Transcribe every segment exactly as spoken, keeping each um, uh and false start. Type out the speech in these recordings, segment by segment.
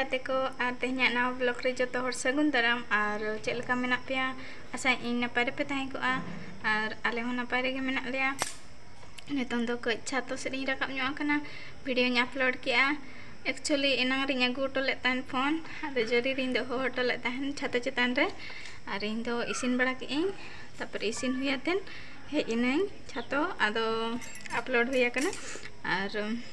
gate ko ar tehnya naw vlog re joto hor sagun daram ar cek leka menak pea asa ing napay pe tahen ko a ar ale hon napay rege menak lea nitong do ko chato seding rakap nyok kana video nya upload kia actually enang ring agu to le tan phone ado jori ring do ho to le tahen chato chetan re ar ring do isin bada ke ing tapor isin huyaten hej ineng chato ado upload huya kana ar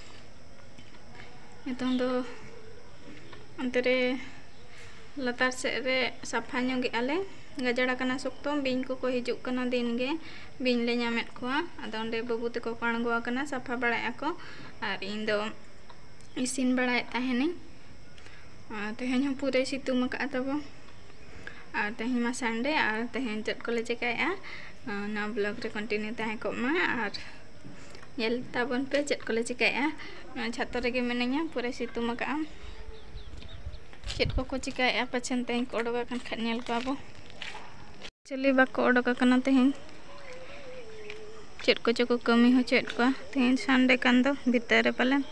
nitong do अंतरे लतार से रे साफा ᱧᱚᱜ ᱟᱞᱮ ᱜᱟᱡᱟᱲ ᱠᱟᱱᱟ ᱥᱚᱠᱛᱚ ᱵᱤᱧ ᱠᱚ ᱠᱚ ᱦᱤᱡᱩᱜ ᱠᱟᱱᱟ ᱫᱤᱱ ᱜᱮ ᱵᱤᱧ ᱞᱮ ᱧᱟᱢᱮᱫ ᱠᱚᱣᱟ ᱟᱫᱚ ᱚᱸᱰᱮ ᱵᱟᱹᱵᱩ ᱛᱮᱠᱚ ᱟᱬᱜᱚ ᱟᱠᱟᱱᱟ ᱥᱟᱯᱷᱟ ᱵᱟᱲᱟᱭ ᱟᱠᱚ ᱟᱨ ᱤᱧ ᱫᱚ ᱤᱥᱤᱱ ᱵᱟᱲᱟᱭᱮᱫ ᱛᱟᱦᱮᱱᱤᱧ ᱟᱨ ᱛᱮᱦᱮᱧ ᱦᱚᱸ ᱯᱩᱨᱟᱹᱭ ᱥᱤᱛᱩᱝ ᱟᱠᱟᱫ ᱛᱟᱵᱚ ᱟᱨ ᱛᱮᱦᱮᱧ ᱢᱟ ᱥᱟᱱᱰᱮ ᱟᱨ ᱛᱮᱦᱮᱧ ᱪᱮᱫ ᱠᱚᱞᱮ ᱪᱮᱠᱟᱭᱟ ᱱᱚᱣᱟ ᱵᱞᱚᱜ ᱨᱮ ᱠᱚᱱᱴᱤᱱᱤᱭᱩ ᱛᱟᱦᱮᱸ ᱠᱚᱜ ᱢᱟ ᱟᱨ ᱧᱮᱞ ᱛᱟᱵᱚᱱ ᱯᱮ ᱪᱮᱫ ᱠᱚᱞᱮ ᱪᱮᱠᱟᱭᱟ ᱱᱚᱣᱟ ᱪᱷᱟᱛᱟ ᱨᱮᱜᱮ ᱢᱤᱱᱟᱹᱧᱟ ᱯᱩᱨᱟᱹᱭ ᱥᱤᱛᱩᱝ ᱟᱠᱟᱫᱼᱟ चेट को चिकाया पछन तेज को ओडोक खानेल को अब चली बाको ओडोक तेज चेट को चो कमी हो चेट को तेज संडे कान दो भीतर पालन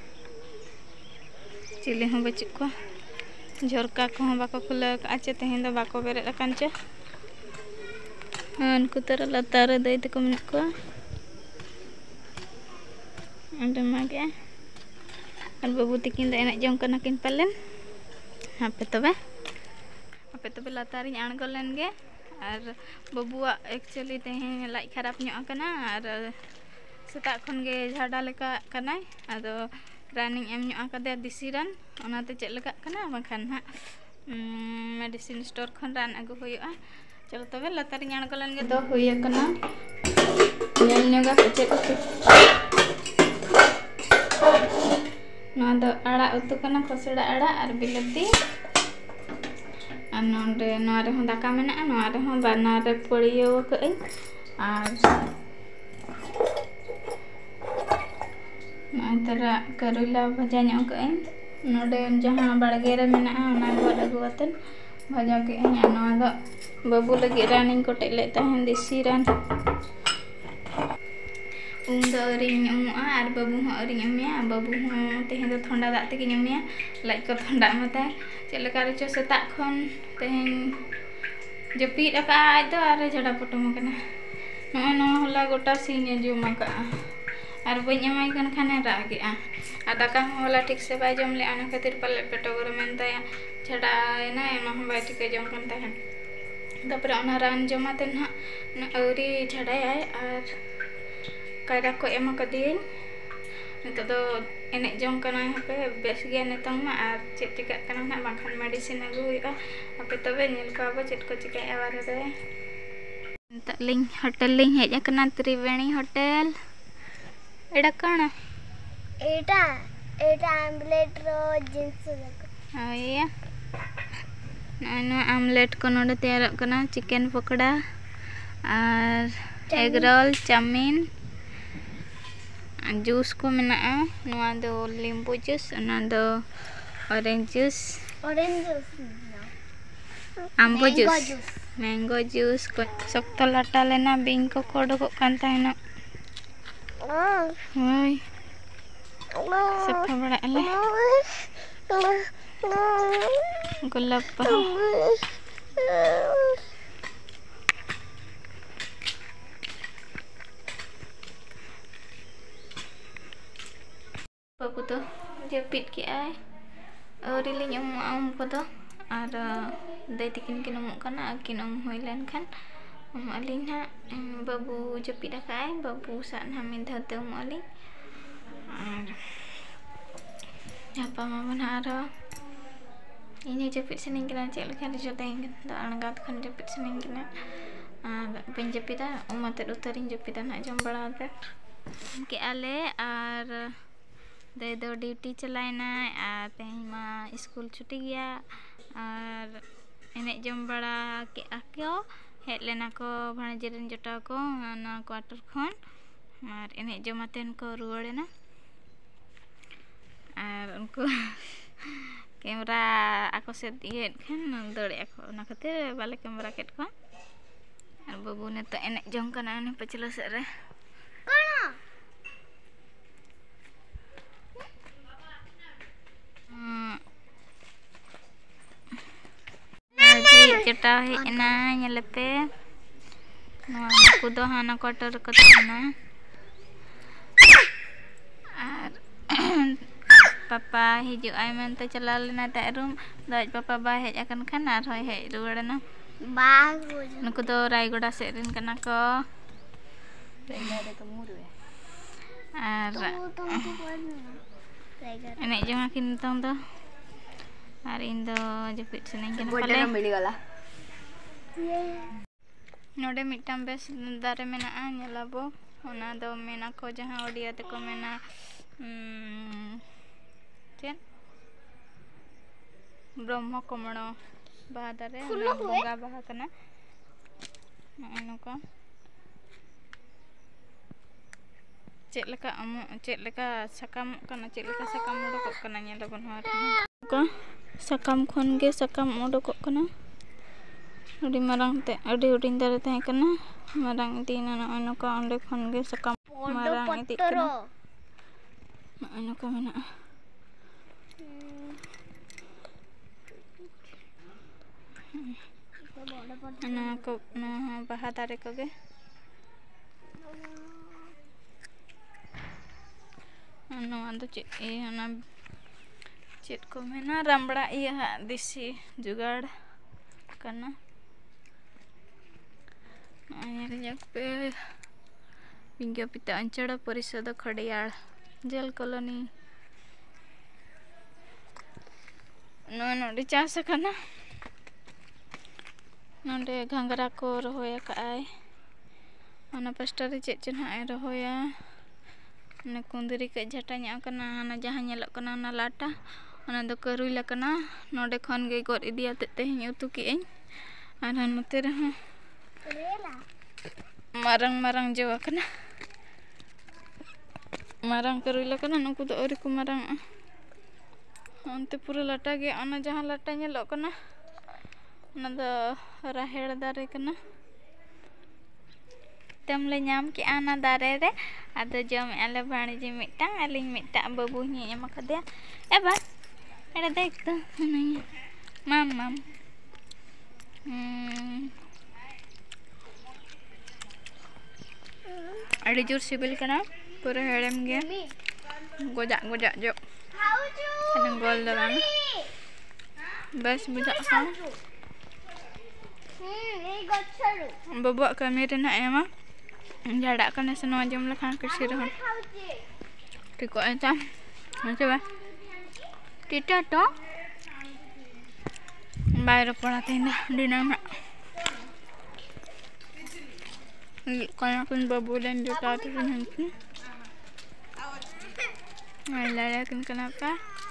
चिली हूँ बचुक को झरका को बाको खुला चे तेज दो बाको बेरे चे उनको तरह लतार दई तक मेन को मागे और बाबू तकिन एने जम करना किन पालन हापे तबे हापे तबे लतार आणगो लेन गे और बाबुआ एक्चुअली तेहें लाइट खराब ᱧᱚᱜ ᱠᱟᱱᱟ और सेता खन गे झाड़ा लेका कनाय आदो रानिंग एम ᱧᱚᱜ ᱠᱟᱫᱮ दिसी रान ओनाते चेक लेका कना बखान हा मेडिसिन स्टोर खन रान अगु होयआ चलो तबे लतार आणगो लेन गे दो होय कना नेल ᱧᱚᱜᱟ चेक ना दो आड़ा उतु कना खसड़ा आड़ा और बिलाती और नोंडे नोआ रे हों दाका मेना नोआ रे हों बाना रे पड़ियो कई और नोआ तरा करुला भजा ᱧᱚᱜ कई नोंडे जहां बड़गे रे मेना ओना गोद अगुवतन भजा के नोआ दो बाबू लगे रानिंग कोटे ले ताहेन देसी रान उम दो रिंग उमुआ और बाबू हो रिंग उमिया बाबू हो तेहें दो ठंडा दाग तक उमिया लाइक को ठंडा मता चलका रचो सेता खन तेहें जपीद अका दो और झड़ा पटम कना नो नो होला गोटा सीन जुम का और बई एमाई कन खाने रागेआ आ दाका होला ठीक से बाय जम ले आना खातिर पले पेटो गर मेनताया झड़ा ना एमा हम बाय ठीक जम कन ताहेन तपरे ओना रान जमाते ना औरी झड़ाय और कायरा को एम कदीन नित दो एने जम कना पे बेस गया नितंग मा आर चेक चिका कना ना बाखान मेडिसिन अगु हुआ अपे तबे नेल को अब चेक को चिका एवार रे त लिंग होटल लिंग हेज कना त्रिवेणी होटल एडा कना एटा एटा आमलेट रो जिंस हया नो आमलेट को नोडे तैयार कना चिकन पकोड़ा और एग रोल चाउमीन जूस को मेना नोआ दो लींबू जूस ना दो ऑरेंज जूस ऑरेंज जूस आम्बो जूस मैंगो जूस को सख्त लाटा लेना बिंग को कोडो कान ताहेना ओय सफा बड़ा ले गुलाब बाबू तो जपित के आय और लिंग उम उम को तो और दई तकिन किन उम कना किन उम होय लेन खान उम अलिन हा बाबू जपित आकाय बाबू सान हा मिन धते उम अलिन और apa mama naro ini jepit sening kena cek lekan joteng da angat kan jepit sening kena penjepita umat utarin jepitan nak jam berada ke ale और दे दो ड्यूटी चलाना और तेज मा स्कूल छुट्टी गया और एने जम बड़ा के आक्यो हेज लेना को भाणेजरन जटा को ना क्वार्टर खन और एने जमातेन को रुआड़ेना और उनको कैमरा आको से दिए खान दौड़े आको ना खातिर बाले कैमरा केट को और बाबू ने तो एने जम कना ने पचला से रे कोना चटा हेना नेलपे नुआ हाना क्वार्टर को तहना और पापा हिजुआ मेनते चला लेना ता रूम दज पापा बा हेज अकन खान और होय हेज रुवाड़ना बा नुकु दो रायगड़ा सेरेन कना को और एने जमा किन तंग दो और इन दो जपित सनें कना पाले मिली गला नोडे मिटम बेस दारे मेना नेलाबो ओना दो मेना को जहां ओडिया ते को मेना चेन ब्रह्म कमण बाहा दारे बंगा बाहा कना नोका चेक लेका अम चेक लेका सकाम कना चेक लेका सकाम उडोक कना नेलाबन हार को सकाम खन गे सकाम उडोक कना अडी मारंग ते अडी उडिन दारे तहे कना मारंग दीना नोका ओंडे खन गे सकाम मारंग इति कना नोका मेना ना को ना बाहा दारे को गे नोआ दो चे ए ना चेट को मेना रामबड़ा इया देसी जुगाड़ करना आयर जग पे पिंगा पिता अंचड़ परिषद खड़ियाल जेल कॉलोनी नो नोडे चास करना नोडे घांगरा को रहोया काय ओना पास्टर चे चे ना रहोया ना कुंदरी के झटा nya kana ना जहां नेलक kana ना लाटा ओना दो करुई लकना नोडे खन गे गोर इदिया ते तेहिं उतु के इन आर नते रह मारंग मारंग जो कना मारंग करुई लकना नुकु दो ओरी को मारंग ओनते पूरा लाटा गे ओना जहां लाटा नेलक kana ओना दो राहेड़ दारे कना तम ले नाम के आना दारे रे आदो जम आले बाणी जी मिटा आलिंग मिटा बाबू नी एम कदे ए बा एडा देख तो नहीं माम माम हम्म अड़ी जोर सिबिल कना पूरा हेड़म गे गोजा गोजा जो अनंग गोल दलाना बस बुझा सा हम्म ए गछड़ू बाबू कमी रे ना एमा झाड़ा कने से नवा जम लखान कसी रह ठीक है ता अच्छा बा टीटा तो बाहर पड़ा तेना डिना में कना कुन बाबू लेन जो ता तो नहीं मला लेकिन kenapa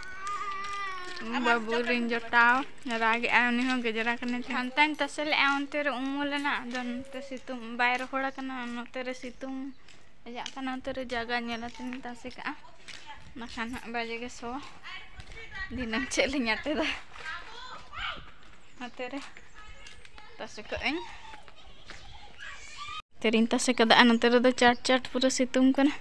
बाबू रिन जो ताव रागे आनी हो गजरा कने थानतान तसल आउन तेरे उमोलना दन ते सितुम बाहर होड़ा कना न तेरे सितुम या कना तेरे जगह नेला तन तसे का नखान बाजे के सो दिनम चले न्याते दा तेरे तसे का इन तेरिन तसे का दा तेरे दा चाट चाट पूरा सितुम कना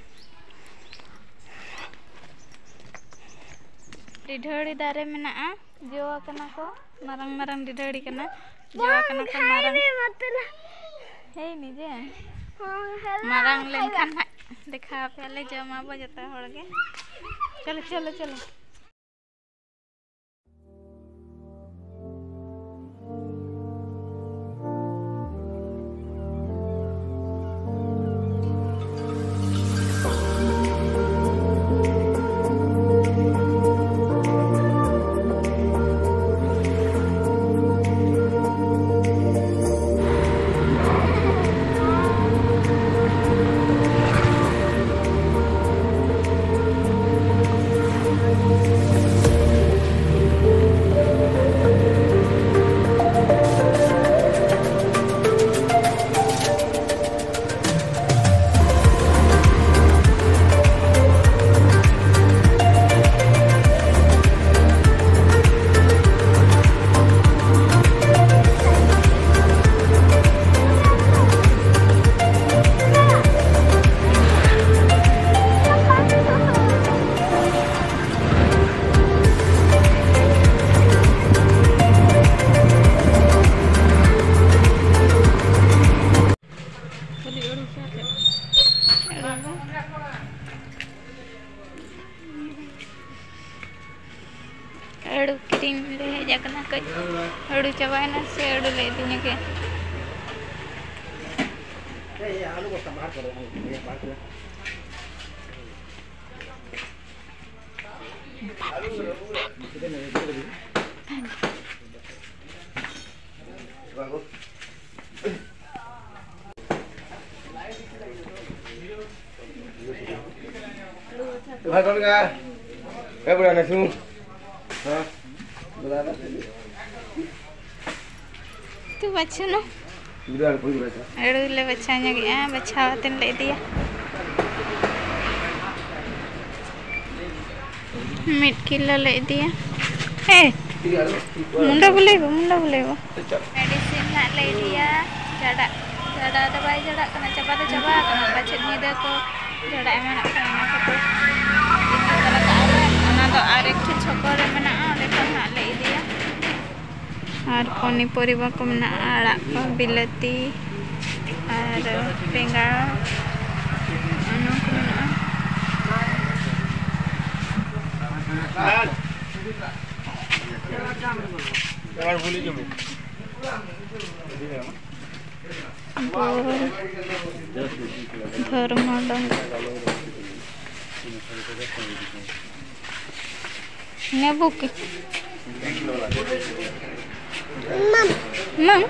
डिढड़ी दारे मेना जोआ कना को मारंग मारंग डिढड़ी कना जोआ कना को मारंग हे निजे मारंग लेन खान देखा पहले जमा बो जता होड़गे चलो चलो चलो Thank you. आड़ू क्रीम ले हेज करना कज आड़ू चबायना से आड़ू ले इदिया के भाई कौन का क्या बुरा ना सुन हाँ बुरा ना तू बच्चा ना बुरा कोई बुरा था आड़ू ले बच्चा nya गया बच्चा तेन ले दिया मिट किलो ले दिया ए मुंडा बोलेगो मुंडा बोलेगो मेडिसिन ना ले दिया जड़ा जड़ा दवाई जड़ा कना चबा तो चबा कना पाछे निदा को जड़ा एमना कना को ana do arek chokore mena ole kana le dia ar poni poriba ko mena arak ko bilati ar bengal anu ko mena jangan buli jom घर मॉडल ने बुक मम मम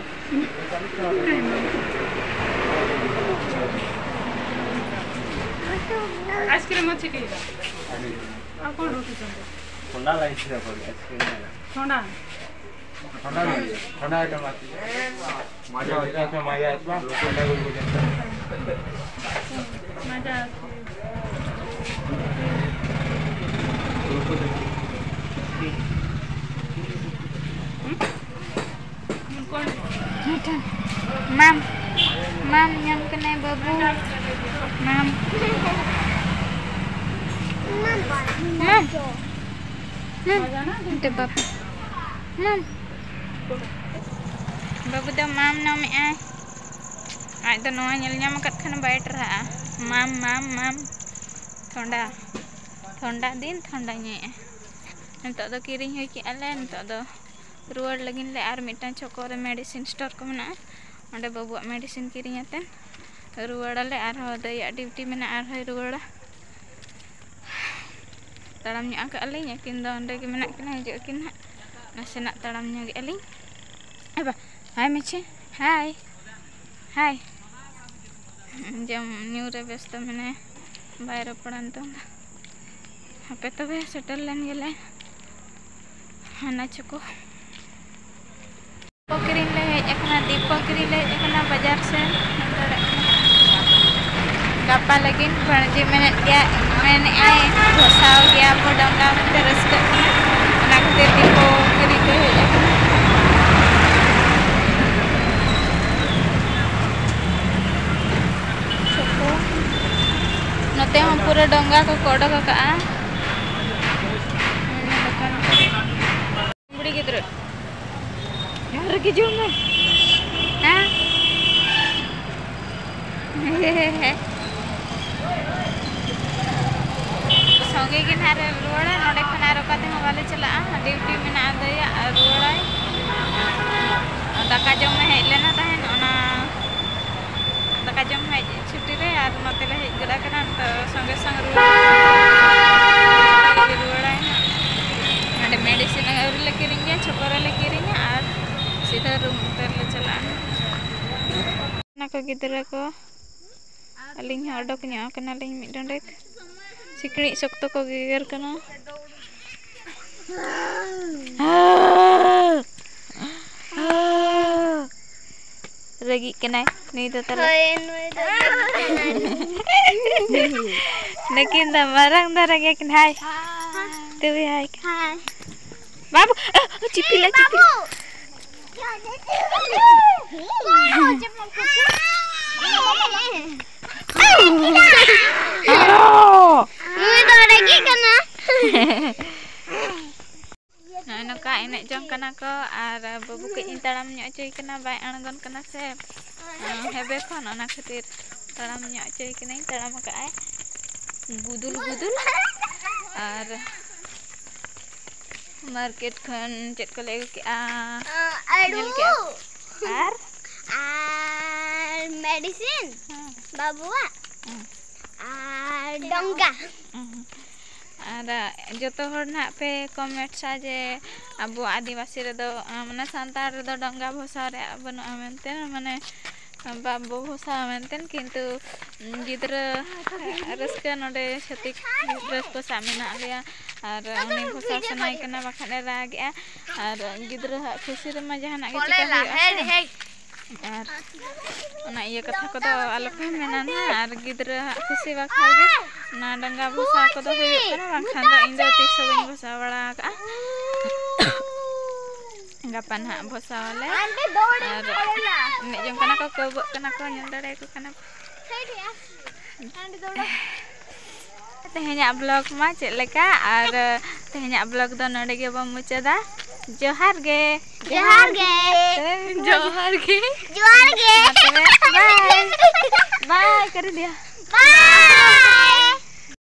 आइसक्रीम अच्छी की आ कोन रोटी चंदे ठंडा लाइस रे पर आइसक्रीम ठंडा ठंडा ठंडा आइटम आती मजा होता है मजा आता है ठंडा को मजा Mam, mam yang kena babu, mam, mam, mam, itu babu, mam, babu dah mam nama ay, ay tu nama nyelnya makat kena bayar terah, mam, mam, mam, thonda, thonda din thondanya, nanti ada kiring hoki alen, nanti ada ruar lagi le ar mitan chokore medicine store ko mena onde babu medicine kiring aten ruar ale ar hoda ya duty mena ar hoy ruar taram nya ka aling yakin do onde ki mena kena hijau kin nasenak taram nya gi aling apa hai meche hai hai jam nyure besto mene bayar padan to hape to be settle len gele hana choko किरिंग ले एकना दीपक किरिंग ले एकना बाजार से गापा लगिन पणजी मैंने क्या मैंने आए घोसाव गया को डंगा में तरस कर ना खातिर दीपो किरिंग ले एकना चको नते हम पूरा डंगा को कोडो का का दुकान बड़ी किधर यार के जो में हां संगे के नारे रोड़ा नडे खना रकाते वाले चला ड्यूटी में ना दया रोड़ा दाका जम में हेज लेना तहन ओना दाका जम है छुट्टी रे आर नते ले हेज गला कना तो संगे संग रोड़ा रोड़ा नडे मेडिसिन और ले किरिंगे छोकरा ले किरिंगे आर सीधा रूम उतर ले चला ना को गिदरा को अलिंग ऑडक nya कना लिंग मिड डंडेक सिकड़ी सख्त को गिगर कना रगी कना नहीं तो तले लेकिन द मरंग दरा के कन हाय तू भी हाय बाबू चिपिला चिपी नका एने जंग कना को आर बाबू के ताड़ाम ᱧᱚ ᱪᱚᱭ कना बाय अणगन कना से हेबे खन ओना खातिर ताड़ाम ᱧᱚ ᱪᱚᱭ कना ताड़ाम का आय गुदुल गुदुल आर मार्केट खन चेक को ले के आ अड़ू आर आर मेडिसिन बाबुआ आर डोंगा और जो ना पे कमेंट सा जे अब आदिवासी रे माने सानतार रे डोंगा भसा रे बनु मेनते माने बाबू भसा मेनते किंतु गिद्रा रस्का नोडे छतिक रस्को सामिना लिया और उनी भसा सनाय कना बखाने रागे और गिद्रा खुशी रे मा जहाना के चिका है और ना ये कथा को तो आलो पे मेना ना और गिद्रा खुशी बाखा गे ना डंगा भसा को तो हुई कना बाखान दा इंदा तीस बन भसा बड़ा का गापन हा भसा वाले और ने जम कना को को कना को ñam dare ko kana tehnya blog ma cek leka ar tehnya blog do node ge bam mucada johar ge जोहार गे johar ge जोहार गे bye bye कर दिया बाय